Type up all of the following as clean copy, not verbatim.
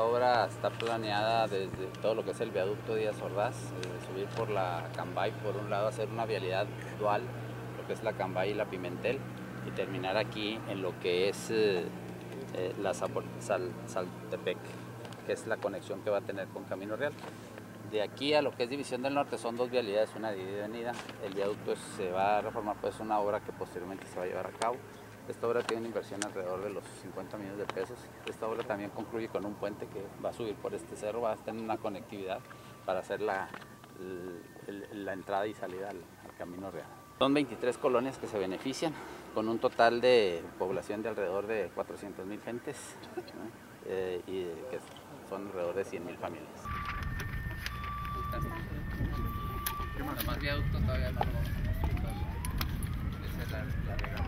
obra está planeada desde todo lo que es el viaducto Díaz Ordaz, subir por la Cambay, por un lado hacer una vialidad dual, lo que es la Cambay y la Pimentel, y terminar aquí en lo que es la Saltepec, que es la conexión que va a tener con Camino Real. De aquí a lo que es División del Norte son dos vialidades, una de ida y venida. El viaducto se va a reformar, pues una obra que posteriormente se va a llevar a cabo. Esta obra tiene una inversión alrededor de los 50 millones de pesos. Esta obra también concluye con un puente que va a subir por este cerro, va a tener una conectividad para hacer la entrada y salida al Camino Real. Son 23 colonias que se benefician, con un total de población de alrededor de 400,000 gentes, ¿no? Y que son alrededor de 100,000 familias. Además viaducto todavía no lo vamos a construir. Esa es la regla.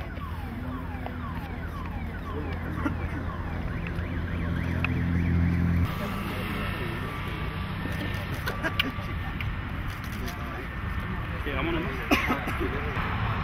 Vámonos.